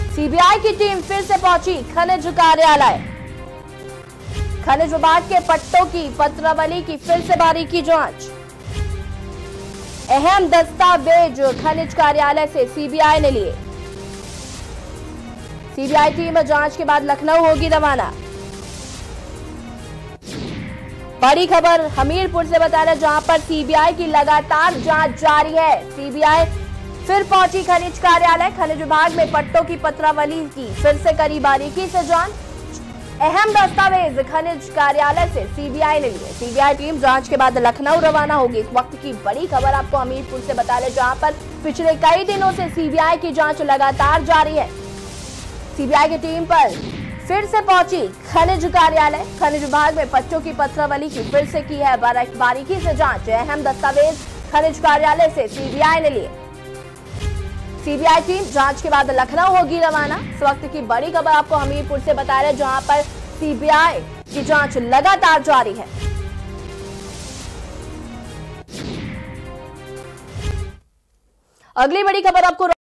CBI की team फिर से पहुंची खनिज कार्यालय। खनिज विभाग के पट्टों की पत्रावली की फिर से बारीकी जांच। अहम दस्तावेज खनिज कार्यालय से सीबीआई ने लिए। सीबीआई टीम जांच के बाद लखनऊ होगी रवाना। बड़ी खबर हमीरपुर से बता रहे, जहां पर सीबीआई की लगातार जांच जारी है। सीबीआई फिर पहुंची खनिज कार्यालय। खनिज विभाग में पट्टों की पत्रावली की फिर से करी बारीकी से जांच। अहम दस्तावेज खनिज कार्यालय से सीबीआई ने लिए। सीबीआई टीम जांच के बाद लखनऊ रवाना होगी। इस वक्त की बड़ी खबर आपको हमीरपुर से बता रहे, जहां पर पिछले कई दिनों से सीबीआई की जांच लगातार जारी है। सीबीआई की टीम पर फिर से पहुंची खनिज कार्यालय। खनिज विभाग में पट्टों की पत्रावली की फिर से की है बारीकी से जांच। अहम दस्तावेज खनिज कार्यालय से सीबीआई ने लिए। सीबीआई टीम जांच के बाद लखनऊ होगी रवाना। इस वक्त की बड़ी खबर आपको हमीरपुर से बता रहे, जहां पर सीबीआई की जांच लगातार जारी है। अगली बड़ी खबर आपको